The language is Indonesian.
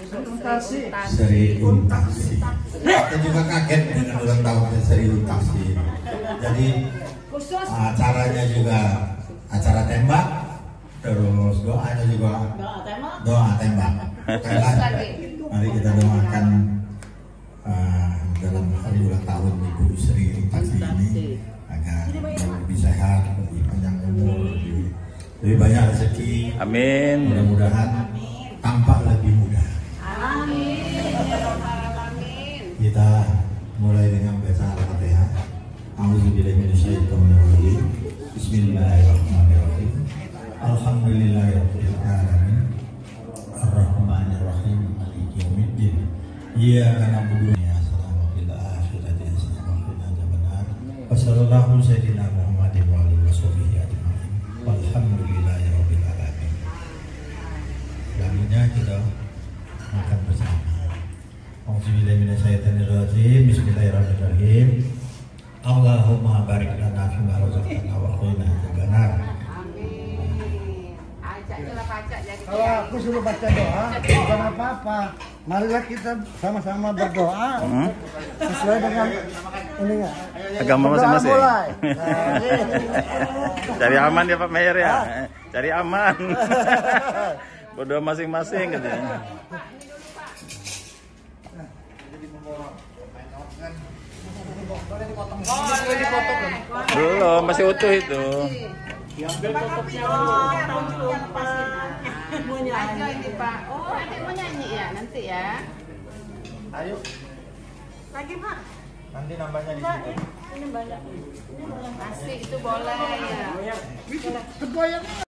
Seri Untasi. Kita juga kaget dengan ulang tahun Seri Untasi. Jadi acaranya juga acara tembak, terus doanya juga doa tembak. Mari kita doakan dalam hari ulang tahun Ibu Sri Untasi ini agar lebih sehat, lebih panjang umur, lebih banyak rezeki. Amin. Mudah-mudahan tampak lebih muda. Amin. Kita mulai dengan baca Al-Fatihah. A'udzubillahi minasyaitonir rajim. Bismillahirrahmanirrahim. Alhamdulillahirabbil alamin. Arrahmanir rahim. Maliki yaumiddin. Iyyaka na'budu wa iyyaka nasta'in. Wa sallallahu sayyidina Muhammadin wa alihi washabihi ajma'in. Walhamdulillahirabbil alamin. Selanjutnya kita makan bersama. Auzubillahi minasyaitonirrajim. Bismillahirrahmanirrahim. Allahumma barik lana fima razaqtana wa qina adzabannar. Amin. Ajaknya baca jadi. Kalau aku suruh baca doa, bukan apa-apa. Marilah kita sama-sama berdoa sesuai dengan ininya. Agama masing-masing. Mulai. Cari aman ya Pak Mayor ya. Cari aman. Berdoa masing-masing katanya. Belum, masih utuh itu. Ini Pak. Oh, nanti mau nyanyi ya nanti ya. Ayo, Lagi Pak. nanti nambahnya di situ. Ini banyak. Asik itu boleh ya. Tergoyang.